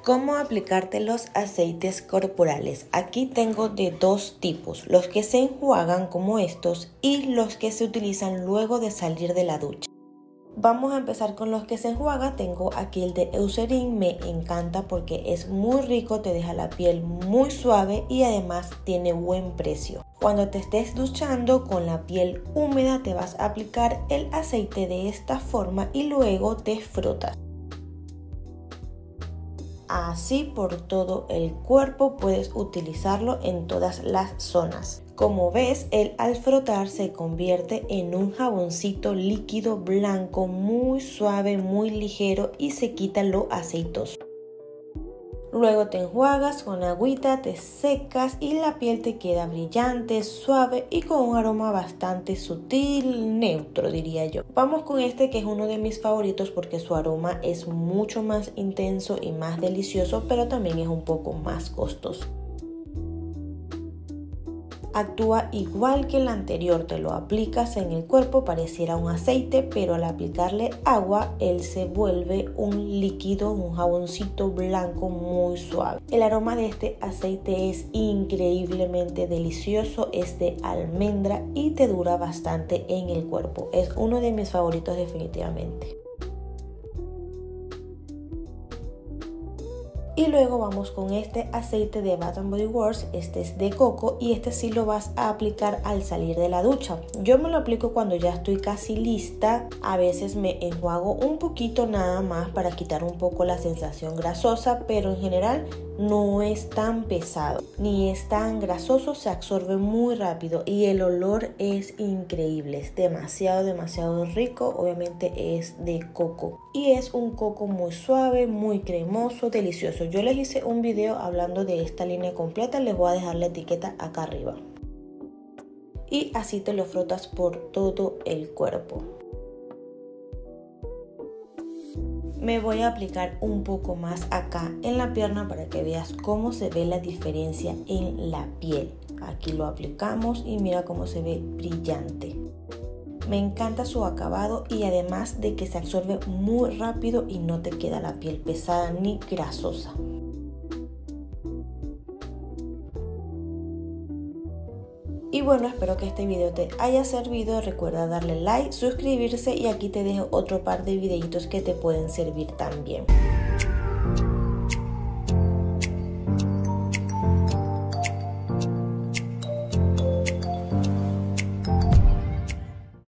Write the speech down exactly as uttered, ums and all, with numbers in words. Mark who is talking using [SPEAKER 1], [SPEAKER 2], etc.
[SPEAKER 1] ¿Cómo aplicarte los aceites corporales? Aquí tengo de dos tipos, los que se enjuagan como estos y los que se utilizan luego de salir de la ducha. Vamos a empezar con los que se enjuagan. Tengo aquí el de Eucerin, me encanta porque es muy rico, te deja la piel muy suave y además tiene buen precio. Cuando te estés duchando con la piel húmeda te vas a aplicar el aceite de esta forma y luego te frotas. Así por todo el cuerpo, puedes utilizarlo en todas las zonas. Como ves, él al frotar se convierte en un jaboncito líquido blanco muy suave, muy ligero y se quita lo aceitoso. Luego te enjuagas con agüita, te secas y la piel te queda brillante, suave y con un aroma bastante sutil, neutro diría yo. Vamos con este que es uno de mis favoritos porque su aroma es mucho más intenso y más delicioso, pero también es un poco más costoso. Actúa igual que el anterior, te lo aplicas en el cuerpo, pareciera un aceite, pero al aplicarle agua, él se vuelve un líquido, un jaboncito blanco muy suave. El aroma de este aceite es increíblemente delicioso, es de almendra y te dura bastante en el cuerpo. Es uno de mis favoritos definitivamente. Y luego vamos con este aceite de Bath and Body Works, este es de coco y este sí lo vas a aplicar al salir de la ducha. Yo me lo aplico cuando ya estoy casi lista, a veces me enjuago un poquito nada más para quitar un poco la sensación grasosa, pero en general no es tan pesado ni es tan grasoso, se absorbe muy rápido y el olor es increíble, es demasiado demasiado rico, obviamente es de coco y es un coco muy suave, muy cremoso, delicioso. Yo les hice un video hablando de esta línea completa, les voy a dejar la etiqueta acá arriba. Y así te lo frotas por todo el cuerpo. Me voy a aplicar un poco más acá en la pierna para que veas cómo se ve la diferencia en la piel. Aquí lo aplicamos y mira cómo se ve brillante. Me encanta su acabado y además de que se absorbe muy rápido y no te queda la piel pesada ni grasosa. Y bueno, espero que este video te haya servido. Recuerda darle like, suscribirse y aquí te dejo otro par de videitos que te pueden servir también.